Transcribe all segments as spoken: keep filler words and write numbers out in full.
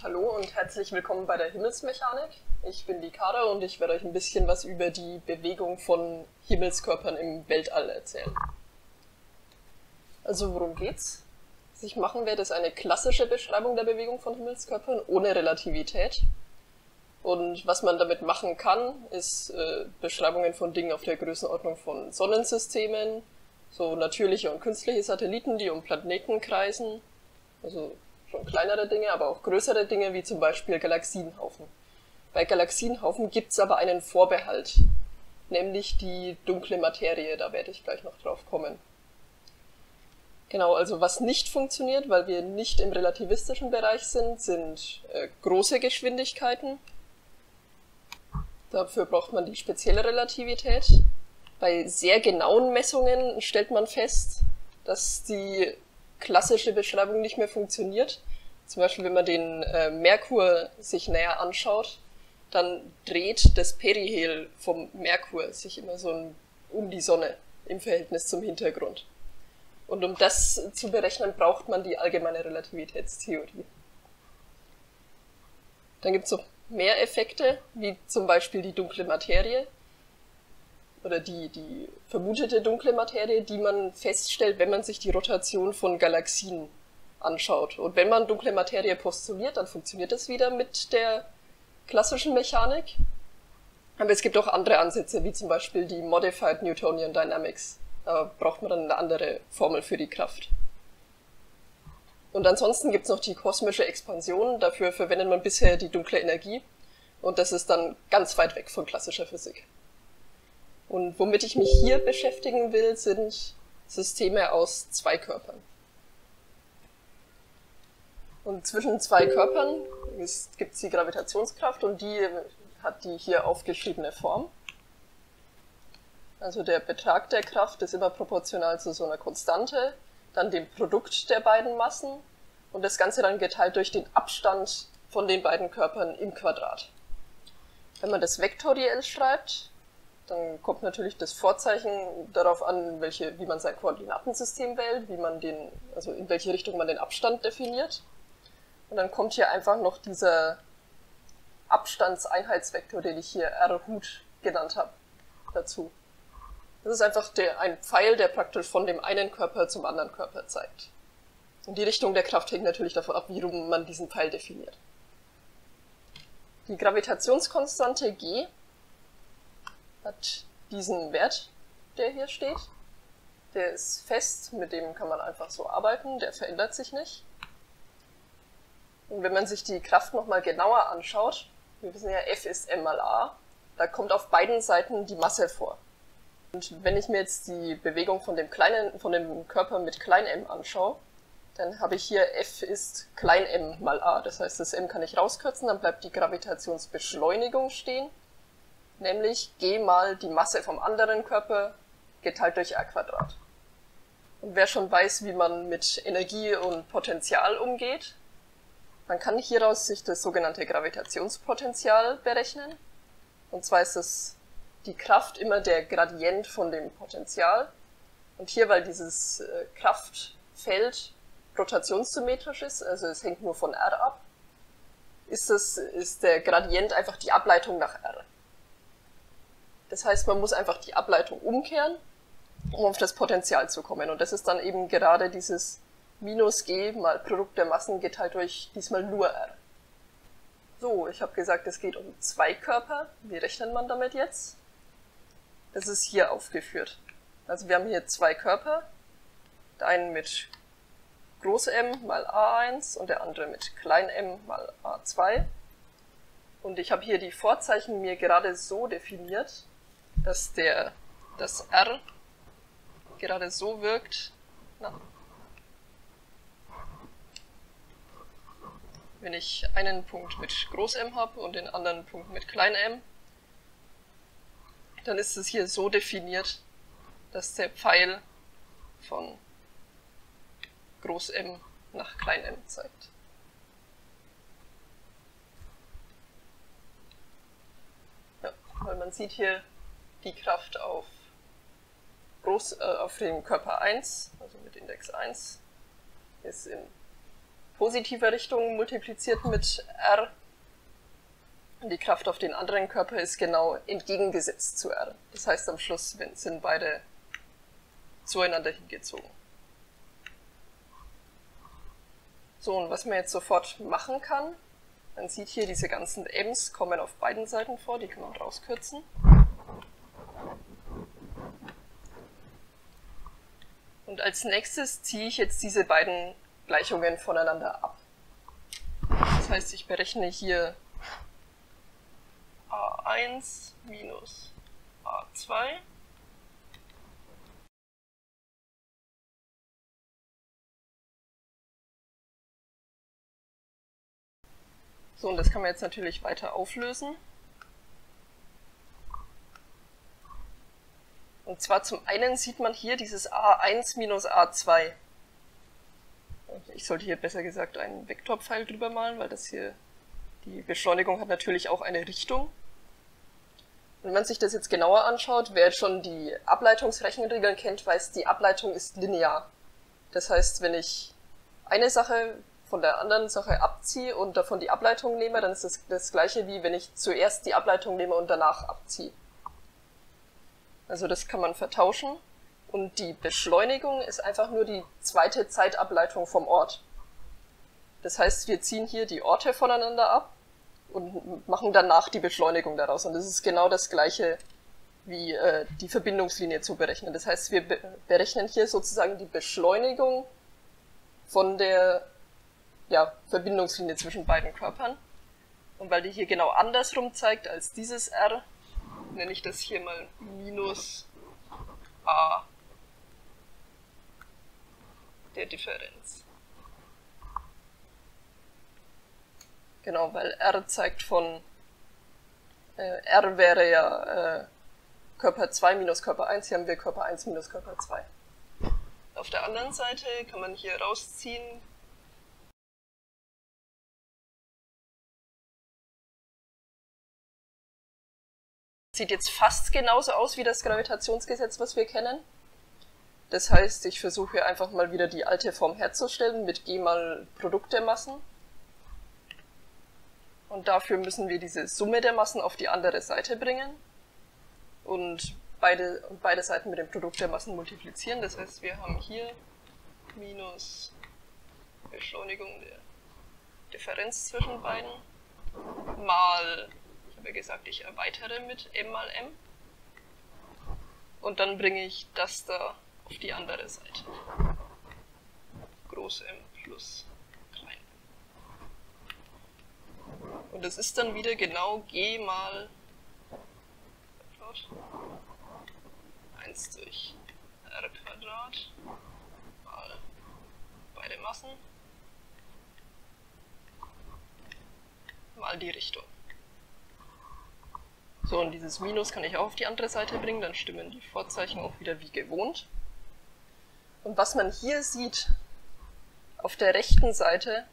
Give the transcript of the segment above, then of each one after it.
Hallo und herzlich willkommen bei der Himmelsmechanik. Ich bin die Kara und ich werde euch ein bisschen was über die Bewegung von Himmelskörpern im Weltall erzählen. Also worum geht's? Was ich machen werde, ist eine klassische Beschreibung der Bewegung von Himmelskörpern ohne Relativität. Und was man damit machen kann, ist äh, Beschreibungen von Dingen auf der Größenordnung von Sonnensystemen, so natürliche und künstliche Satelliten, die um Planeten kreisen, also schon kleinere Dinge, aber auch größere Dinge, wie zum Beispiel Galaxienhaufen. Bei Galaxienhaufen gibt es aber einen Vorbehalt, nämlich die dunkle Materie, da werde ich gleich noch drauf kommen. Genau, also was nicht funktioniert, weil wir nicht im relativistischen Bereich sind, sind äh, große Geschwindigkeiten. Dafür braucht man die spezielle Relativität. Bei sehr genauen Messungen stellt man fest, dass die klassische Beschreibung nicht mehr funktioniert. Zum Beispiel, wenn man den äh, Merkur sich näher anschaut, dann dreht das Perihel vom Merkur sich immer so ein, um die Sonne im Verhältnis zum Hintergrund. Und um das zu berechnen, braucht man die allgemeine Relativitätstheorie. Dann gibt es noch mehr Effekte, wie zum Beispiel die dunkle Materie, oder die, die vermutete dunkle Materie, die man feststellt, wenn man sich die Rotation von Galaxien anschaut. Und wenn man dunkle Materie postuliert, dann funktioniert das wieder mit der klassischen Mechanik. Aber es gibt auch andere Ansätze, wie zum Beispiel die Modified Newtonian Dynamics. Da braucht man dann eine andere Formel für die Kraft. Und ansonsten gibt es noch die kosmische Expansion. Dafür verwendet man bisher die dunkle Energie. Und das ist dann ganz weit weg von klassischer Physik. Und womit ich mich hier beschäftigen will, sind Systeme aus zwei Körpern. Und zwischen zwei Körpern gibt es die Gravitationskraft und die hat die hier aufgeschriebene Form. Also der Betrag der Kraft ist immer proportional zu so einer Konstante, dann dem Produkt der beiden Massen und das Ganze dann geteilt durch den Abstand von den beiden Körpern im Quadrat. Wenn man das vektoriell schreibt, dann kommt natürlich das Vorzeichen darauf an, welche, wie man sein Koordinatensystem wählt, wie man den, also in welche Richtung man den Abstand definiert. Und dann kommt hier einfach noch dieser Abstandseinheitsvektor, den ich hier R-Hut genannt habe, dazu. Das ist einfach der, ein Pfeil, der praktisch von dem einen Körper zum anderen Körper zeigt. Und die Richtung der Kraft hängt natürlich davon ab, wie rum man diesen Pfeil definiert. Die Gravitationskonstante G hat diesen Wert, der hier steht. Der ist fest, mit dem kann man einfach so arbeiten, der verändert sich nicht. Und wenn man sich die Kraft nochmal genauer anschaut, wir wissen ja, F ist m mal a, da kommt auf beiden Seiten die Masse vor. Und wenn ich mir jetzt die Bewegung von dem, kleinen, von dem Körper mit klein m anschaue, dann habe ich hier F ist klein m mal a, das heißt, das m kann ich rauskürzen, dann bleibt die Gravitationsbeschleunigung stehen, nämlich g mal die Masse vom anderen Körper geteilt durch r Quadrat. Und wer schon weiß, wie man mit Energie und Potential umgeht, man kann hieraus sich das sogenannte Gravitationspotential berechnen. Und zwar ist das die Kraft immer der Gradient von dem Potential. Und hier, weil dieses Kraftfeld rotationssymmetrisch ist, also es hängt nur von R ab, ist, das, ist der Gradient einfach die Ableitung nach R. Das heißt, man muss einfach die Ableitung umkehren, um auf das Potential zu kommen. Und das ist dann eben gerade dieses minus g mal Produkt der Massen geteilt durch diesmal nur R. So, ich habe gesagt, es geht um zwei Körper. Wie rechnet man damit jetzt? Das ist hier aufgeführt. Also wir haben hier zwei Körper. Der einen mit groß M mal a eins und der andere mit klein m mal a zwei. Und ich habe hier die Vorzeichen mir gerade so definiert, dass der, das R gerade so wirkt, na, wenn ich einen Punkt mit groß M habe und den anderen Punkt mit klein m, dann ist es hier so definiert, dass der Pfeil von groß M nach klein m zeigt. Ja, weil man sieht hier die Kraft auf, groß, äh, auf dem Körper eins, also mit Index eins, ist im positiver Richtung multipliziert mit R. Und die Kraft auf den anderen Körper ist genau entgegengesetzt zu R. Das heißt, am Schluss sind beide zueinander hingezogen. So, und was man jetzt sofort machen kann, man sieht hier, diese ganzen M's kommen auf beiden Seiten vor, die kann man rauskürzen. Und als nächstes ziehe ich jetzt diese beiden Gleichungen voneinander ab. Das heißt, ich berechne hier a eins minus a zwei. So, und das kann man jetzt natürlich weiter auflösen. Und zwar zum einen sieht man hier dieses a eins minus a zwei. Ich sollte hier besser gesagt einen Vektorpfeil drüber malen, weil das hier, die Beschleunigung hat natürlich auch eine Richtung. Und wenn man sich das jetzt genauer anschaut, wer schon die Ableitungsrechenregeln kennt, weiß, die Ableitung ist linear. Das heißt, wenn ich eine Sache von der anderen Sache abziehe und davon die Ableitung nehme, dann ist das das gleiche wie wenn ich zuerst die Ableitung nehme und danach abziehe. Also das kann man vertauschen. Und die Beschleunigung ist einfach nur die zweite Zeitableitung vom Ort. Das heißt, wir ziehen hier die Orte voneinander ab und machen danach die Beschleunigung daraus. Und das ist genau das gleiche wie äh, die Verbindungslinie zu berechnen. Das heißt, wir be berechnen hier sozusagen die Beschleunigung von der ja, Verbindungslinie zwischen beiden Körpern. Und weil die hier genau andersrum zeigt als dieses R, nenne ich das hier mal minus a der Differenz. Genau, weil R zeigt von, äh, R wäre ja äh, Körper zwei minus Körper eins, hier haben wir Körper eins minus Körper zwei. Auf der anderen Seite kann man hier rausziehen, sieht jetzt fast genauso aus wie das Gravitationsgesetz, was wir kennen. Das heißt, ich versuche hier einfach mal wieder die alte Form herzustellen mit G mal Produkt der Massen. Und dafür müssen wir diese Summe der Massen auf die andere Seite bringen und beide, und beide Seiten mit dem Produkt der Massen multiplizieren. Das heißt, wir haben hier minus Beschleunigung der Differenz zwischen beiden mal, ich habe ja gesagt, ich erweitere mit m mal m. Und dann bringe ich das da auf die andere Seite. Groß M plus klein m. Und das ist dann wieder genau G mal eins durch R Quadrat mal beide Massen mal die Richtung. So, und dieses Minus kann ich auch auf die andere Seite bringen, dann stimmen die Vorzeichen auch wieder wie gewohnt. Und was man hier sieht, auf der rechten Seite,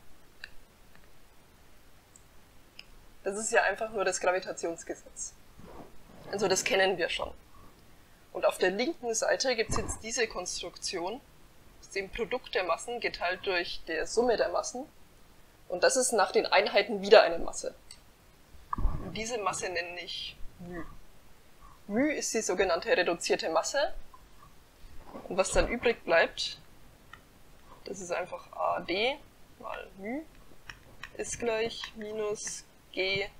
das ist ja einfach nur das Gravitationsgesetz. Also das kennen wir schon. Und auf der linken Seite gibt es jetzt diese Konstruktion, aus dem Produkt der Massen geteilt durch der Summe der Massen. Und das ist nach den Einheiten wieder eine Masse. Und diese Masse nenne ich μ. μ ist die sogenannte reduzierte Masse. Und was dann übrig bleibt, das ist einfach A D mal μ, ist gleich minus G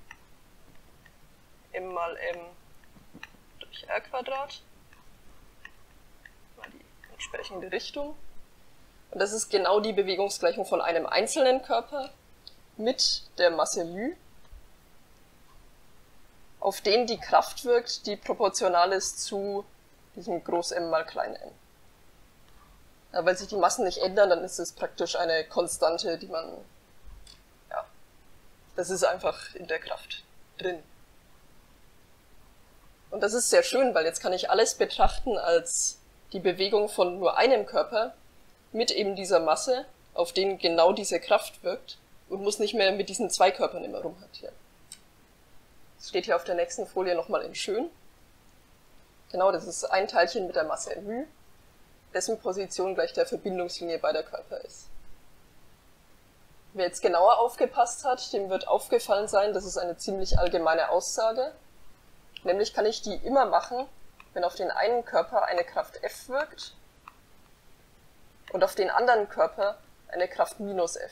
m mal m durch R Quadrat, mal die entsprechende Richtung. Und das ist genau die Bewegungsgleichung von einem einzelnen Körper mit der Masse μ, auf den die Kraft wirkt, die proportional ist zu diesem Groß M mal klein m. Ja, weil sich die Massen nicht ändern, dann ist es praktisch eine Konstante, die man, ja, das ist einfach in der Kraft drin. Und das ist sehr schön, weil jetzt kann ich alles betrachten als die Bewegung von nur einem Körper mit eben dieser Masse, auf den genau diese Kraft wirkt und muss nicht mehr mit diesen zwei Körpern immer rumhantieren. Das steht hier auf der nächsten Folie nochmal in schön. Genau, das ist ein Teilchen mit der Masse μ, dessen Position gleich der Verbindungslinie beider Körper ist. Wer jetzt genauer aufgepasst hat, dem wird aufgefallen sein, das ist eine ziemlich allgemeine Aussage. Nämlich kann ich die immer machen, wenn auf den einen Körper eine Kraft F wirkt und auf den anderen Körper eine Kraft minus F.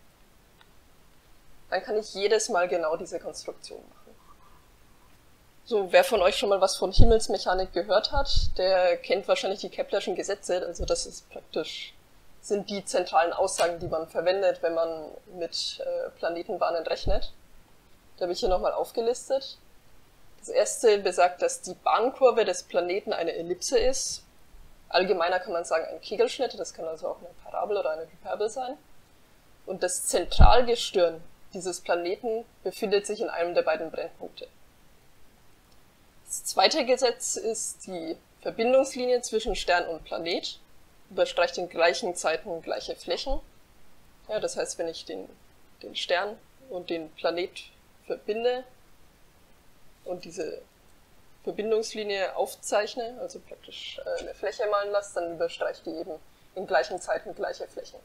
Dann kann ich jedes Mal genau diese Konstruktion machen. So, wer von euch schon mal was von Himmelsmechanik gehört hat, der kennt wahrscheinlich die Keplerschen Gesetze, also das ist praktisch, sind die zentralen Aussagen, die man verwendet, wenn man mit äh, Planetenbahnen rechnet. Da habe ich hier nochmal aufgelistet. Das erste besagt, dass die Bahnkurve des Planeten eine Ellipse ist. Allgemeiner kann man sagen ein Kegelschnitt, das kann also auch eine Parabel oder eine Hyperbel sein. Und das Zentralgestirn dieses Planeten befindet sich in einem der beiden Brennpunkte. Das zweite Gesetz ist die Verbindungslinie zwischen Stern und Planet. Überstreicht in gleichen Zeiten gleiche Flächen. Ja, das heißt, wenn ich den, den Stern und den Planet verbinde und diese Verbindungslinie aufzeichne, also praktisch eine Fläche malen lasse, dann überstreicht die eben in gleichen Zeiten gleiche Flächen.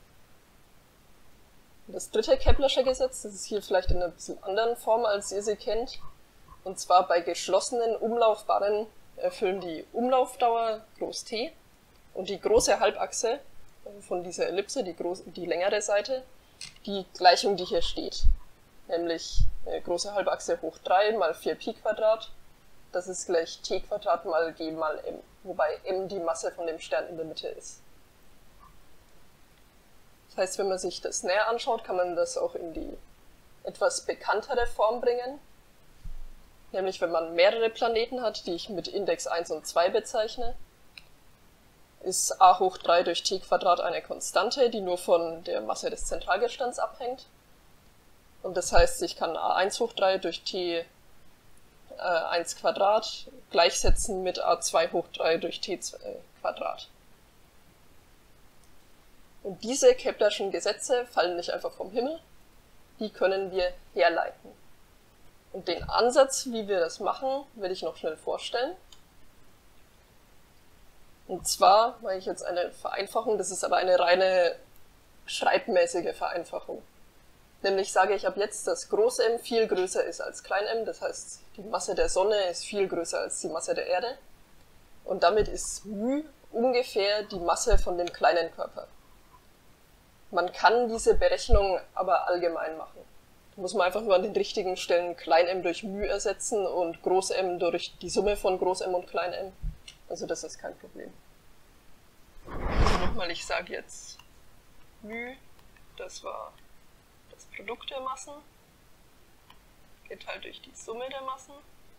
Das dritte Keplersche Gesetz, das ist hier vielleicht in einer bisschen anderen Form, als ihr sie kennt. Und zwar bei geschlossenen Umlaufbahnen erfüllen die Umlaufdauer groß T und die große Halbachse von dieser Ellipse, die, groß, die längere Seite, die Gleichung, die hier steht. Nämlich äh, große Halbachse hoch drei mal vier Pi Quadrat. Das ist gleich T Quadrat mal G mal M, wobei M die Masse von dem Stern in der Mitte ist. Das heißt, wenn man sich das näher anschaut, kann man das auch in die etwas bekanntere Form bringen. Nämlich, wenn man mehrere Planeten hat, die ich mit Index eins und zwei bezeichne, ist a hoch drei durch T Quadrat eine Konstante, die nur von der Masse des Zentralgestirns abhängt. Und das heißt, ich kann a eins hoch drei durch T eins Quadrat gleichsetzen mit a zwei hoch drei durch T zwei Quadrat. Und diese Keplerschen Gesetze fallen nicht einfach vom Himmel, die können wir herleiten. Und den Ansatz, wie wir das machen, will ich noch schnell vorstellen. Und zwar mache ich jetzt eine Vereinfachung, das ist aber eine reine schreibmäßige Vereinfachung. Nämlich sage ich ab jetzt, dass Groß-M viel größer ist als Klein-m, das heißt, die Masse der Sonne ist viel größer als die Masse der Erde. Und damit ist μ ungefähr die Masse von dem kleinen Körper. Man kann diese Berechnung aber allgemein machen. Da muss man einfach nur an den richtigen Stellen Klein-m durch μ ersetzen und Groß-M durch die Summe von Groß-M und Klein-m. Also das ist kein Problem. Also nochmal, ich sage jetzt μ, das war das Produkt der Massen, geteilt durch die Summe der Massen.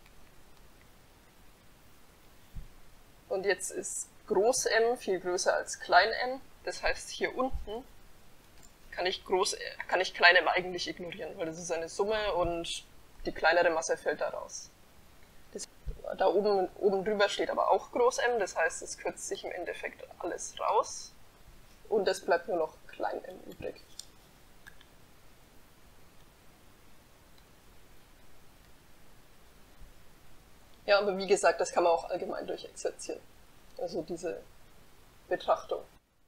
Und jetzt ist Groß-M viel größer als Klein-m, das heißt hier unten kann ich, Groß, kann ich Klein-m eigentlich ignorieren, weil das ist eine Summe und die kleinere Masse fällt da raus. Das, da oben, oben drüber steht aber auch Groß-M, das heißt, es kürzt sich im Endeffekt alles raus und es bleibt nur noch Klein-m übrig. Ja, aber wie gesagt, das kann man auch allgemein durchexerzieren. Also diese Betrachtung.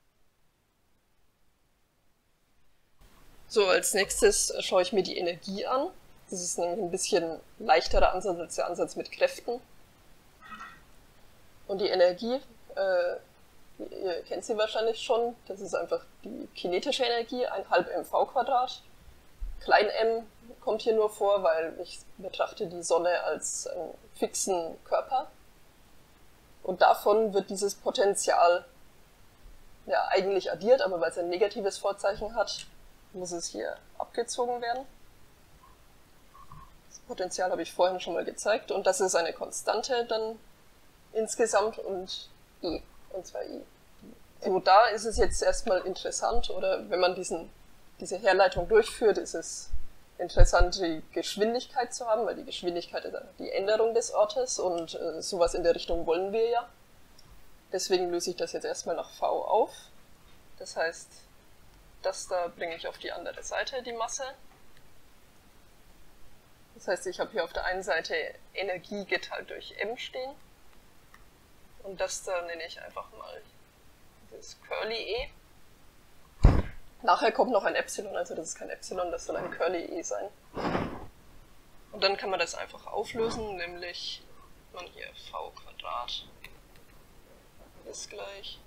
So, als nächstes schaue ich mir die Energie an. Das ist nämlich ein bisschen leichterer Ansatz als der Ansatz mit Kräften. Und die Energie, äh, ihr kennt sie wahrscheinlich schon, das ist einfach die kinetische Energie, ein halb mv Quadrat. Klein m kommt hier nur vor, weil ich betrachte die Sonne als einen fixen Körper. Und davon wird dieses Potential ja eigentlich addiert, aber weil es ein negatives Vorzeichen hat, muss es hier abgezogen werden. Das Potential habe ich vorhin schon mal gezeigt und das ist eine Konstante dann insgesamt und E, und zwar I. So, da ist es jetzt erstmal interessant, oder wenn man diesen, diese Herleitung durchführt, ist es interessant, die Geschwindigkeit zu haben, weil die Geschwindigkeit ist die Änderung des Ortes und äh, sowas in der Richtung wollen wir ja. Deswegen löse ich das jetzt erstmal nach V auf. Das heißt, das da bringe ich auf die andere Seite, die Masse. Das heißt, ich habe hier auf der einen Seite Energie geteilt durch M stehen. Und das da nenne ich einfach mal das Curly E. Nachher kommt noch ein Epsilon, also das ist kein Epsilon, das soll ein Curly E sein. Und dann kann man das einfach auflösen, nämlich man hier v Quadrat ist gleich.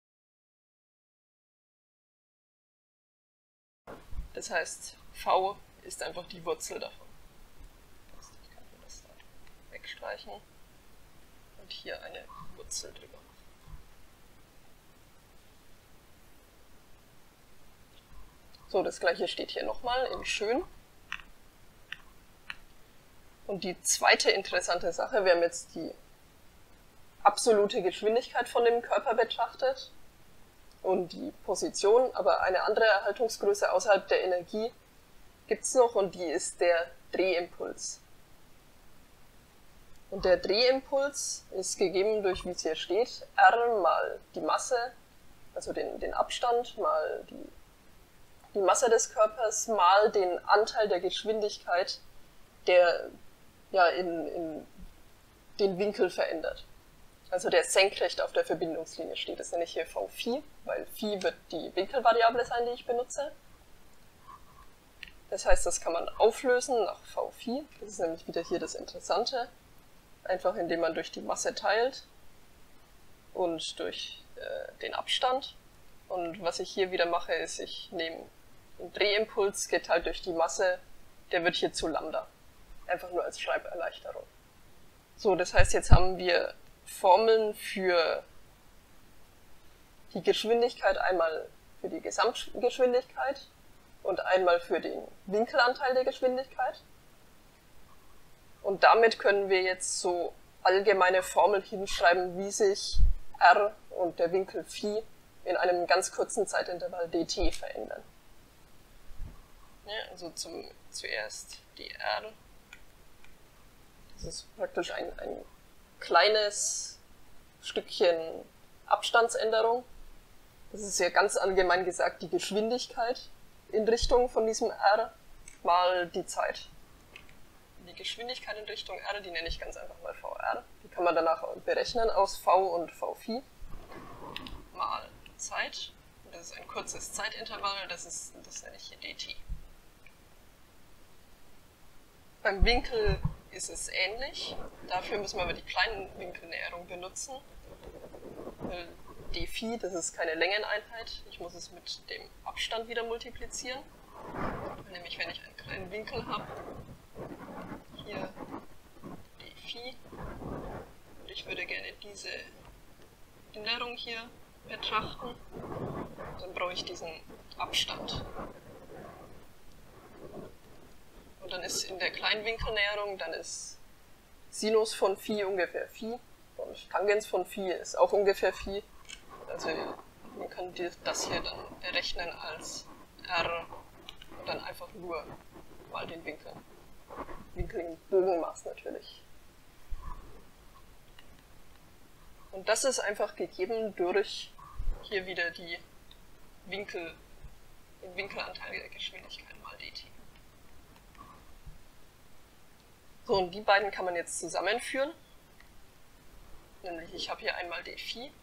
Das heißt, v ist einfach die Wurzel davon. Ich kann mir das da wegstreichen und hier eine Wurzel drüber machen. So, das gleiche steht hier nochmal in schön. Und die zweite interessante Sache, wir haben jetzt die absolute Geschwindigkeit von dem Körper betrachtet und die Position, aber eine andere Erhaltungsgröße außerhalb der Energie gibt es noch und die ist der Drehimpuls. Und der Drehimpuls ist gegeben durch, wie es hier steht, R mal die Masse, also den, den Abstand, mal die, die Masse des Körpers, mal den Anteil der Geschwindigkeit, der ja in, in den Winkel verändert. Also der senkrecht auf der Verbindungslinie steht. Das nenne ich hier v Phi, weil Phi wird die Winkelvariable sein, die ich benutze. Das heißt, das kann man auflösen nach v Phi. Das ist nämlich wieder hier das Interessante. Einfach indem man durch die Masse teilt und durch äh, den Abstand. Und was ich hier wieder mache, ist, ich nehme den Drehimpuls geteilt durch die Masse, der wird hier zu Lambda. Einfach nur als Schreiberleichterung. So, das heißt, jetzt haben wir Formeln für die Geschwindigkeit, einmal für die Gesamtgeschwindigkeit und einmal für den Winkelanteil der Geschwindigkeit. Und damit können wir jetzt so allgemeine Formeln hinschreiben, wie sich R und der Winkel Phi in einem ganz kurzen Zeitintervall dt verändern. Ja, also zum, zuerst die R. Das ist praktisch ein, ein kleines Stückchen Abstandsänderung. Das ist ja ganz allgemein gesagt die Geschwindigkeit in Richtung von diesem R mal die Zeit. Die Geschwindigkeit in Richtung R, die nenne ich ganz einfach mal V R. Die kann man danach berechnen aus V und v Phi mal Zeit. Das ist ein kurzes Zeitintervall, das, ist, das nenne ich hier dt. Beim Winkel ist es ähnlich. Dafür müssen wir aber die Kleinwinkelnäherung benutzen. Weil d Phi, das ist keine Längeneinheit. Ich muss es mit dem Abstand wieder multiplizieren. Nämlich wenn ich einen kleinen Winkel habe, hier d Phi, und ich würde gerne diese Näherung hier betrachten, dann brauche ich diesen Abstand. Und dann ist in der Kleinwinkelnäherung, dann ist Sinus von Phi ungefähr Phi und Tangens von Phi ist auch ungefähr Phi. Also man kann das hier dann berechnen als R und dann einfach nur mal den Winkel. Winkel im Bogenmaß natürlich. Und das ist einfach gegeben durch hier wieder die Winkel, den Winkelanteil der Geschwindigkeit mal dt. So, und die beiden kann man jetzt zusammenführen. Nämlich ich habe hier einmal d Phi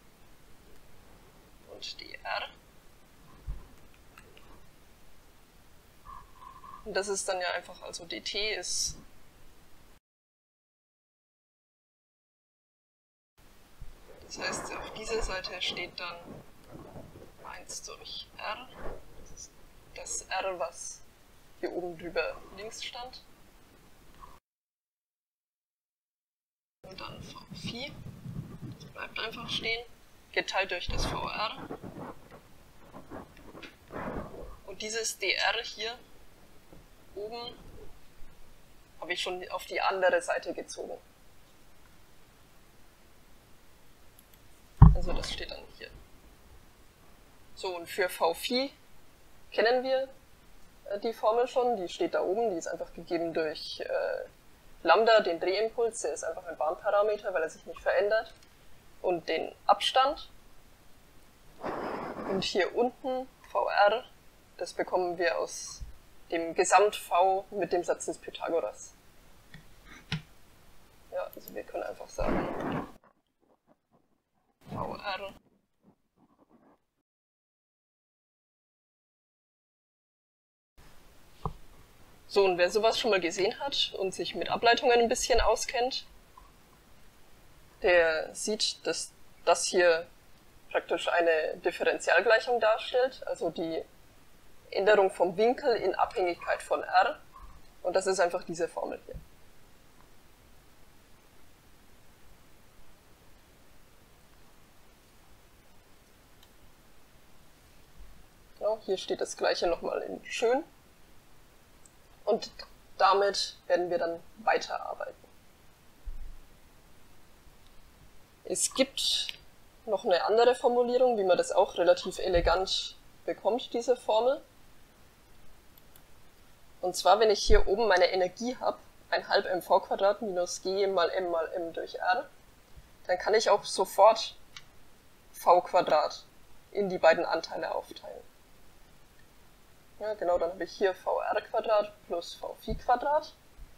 und dr. Und das ist dann ja einfach, also dt ist das heißt, auf dieser Seite steht dann eins durch r. Das ist das R, was hier oben drüber links stand. Und dann v Phi, das bleibt einfach stehen, geteilt durch das V R. Und dieses dr hier oben habe ich schon auf die andere Seite gezogen. Also das steht dann hier. So, und für v Phi kennen wir die Formel schon, die steht da oben, die ist einfach gegeben durch äh, Lambda, den Drehimpuls, der ist einfach ein Bahnparameter, weil er sich nicht verändert, und den Abstand. Und hier unten V R, das bekommen wir aus dem Gesamt-V mit dem Satz des Pythagoras. Ja, also wir können einfach sagen V R So, und wer sowas schon mal gesehen hat und sich mit Ableitungen ein bisschen auskennt, der sieht, dass das hier praktisch eine Differentialgleichung darstellt, also die Änderung vom Winkel in Abhängigkeit von r. Und das ist einfach diese Formel hier. Genau, hier steht das gleiche nochmal in schön. Und damit werden wir dann weiterarbeiten. Es gibt noch eine andere Formulierung, wie man das auch relativ elegant bekommt, diese Formel. Und zwar, wenn ich hier oben meine Energie habe, ein halb mv² minus g mal m mal m durch r, dann kann ich auch sofort v² in die beiden Anteile aufteilen. Ja, genau, dann habe ich hier vr² plus vphi².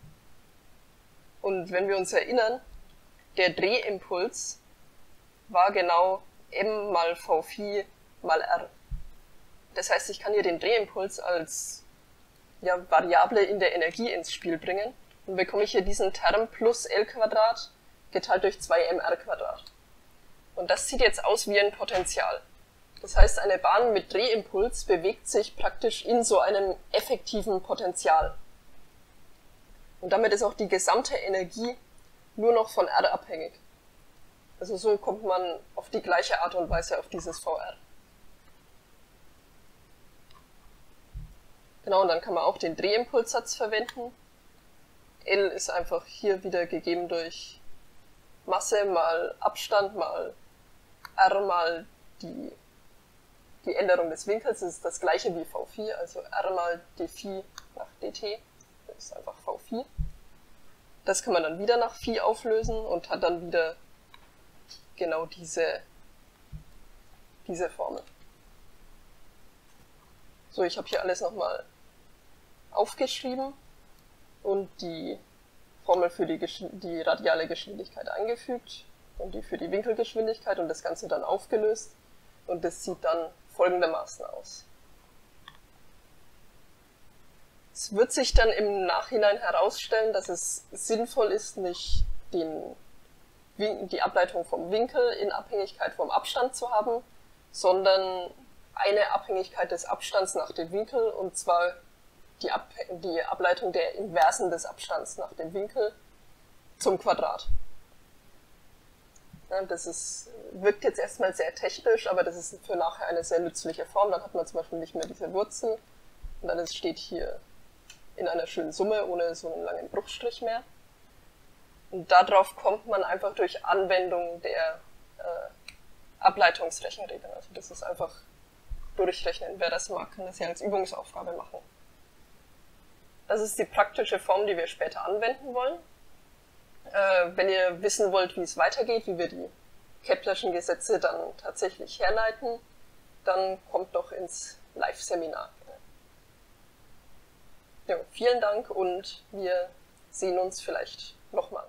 Und wenn wir uns erinnern, der Drehimpuls war genau m mal vphi mal r. Das heißt, ich kann hier den Drehimpuls als ja, Variable in der Energie ins Spiel bringen. Und bekomme ich hier diesen Term plus L² geteilt durch zwei m r². Und das sieht jetzt aus wie ein Potential. Das heißt, eine Bahn mit Drehimpuls bewegt sich praktisch in so einem effektiven Potential. Und damit ist auch die gesamte Energie nur noch von R abhängig. Also so kommt man auf die gleiche Art und Weise auf dieses V R. Genau, und dann kann man auch den Drehimpulssatz verwenden. L ist einfach hier wieder gegeben durch Masse mal Abstand mal R mal die, die Änderung des Winkels. Das ist das gleiche wie Vphi, also R mal dphi nach dt. Das ist einfach Vphi. Das kann man dann wieder nach Phi auflösen und hat dann wieder genau diese, diese Formel. So, ich habe hier alles nochmal aufgeschrieben und die Formel für die, die radiale Geschwindigkeit eingefügt und die für die Winkelgeschwindigkeit und das Ganze dann aufgelöst. Und das sieht dann folgendermaßen aus. Es wird sich dann im Nachhinein herausstellen, dass es sinnvoll ist, nicht den, die Ableitung vom Winkel in Abhängigkeit vom Abstand zu haben, sondern eine Abhängigkeit des Abstands nach dem Winkel, und zwar die, Ab die Ableitung der Inversen des Abstands nach dem Winkel zum Quadrat. Ja, das ist, wirkt jetzt erstmal sehr technisch, aber das ist für nachher eine sehr nützliche Form. Dann hat man zum Beispiel nicht mehr diese Wurzel und dann steht hier in einer schönen Summe ohne so einen langen Bruchstrich mehr. Und darauf kommt man einfach durch Anwendung der äh, Ableitungsrechenregeln. Also das ist einfach durchrechnen. Wer das mag, kann das ja als Übungsaufgabe machen. Das ist die praktische Form, die wir später anwenden wollen. Äh, wenn ihr wissen wollt, wie es weitergeht, wie wir die Keplerschen Gesetze dann tatsächlich herleiten, dann kommt doch ins Live-Seminar. Ja, vielen Dank und wir sehen uns vielleicht nochmal.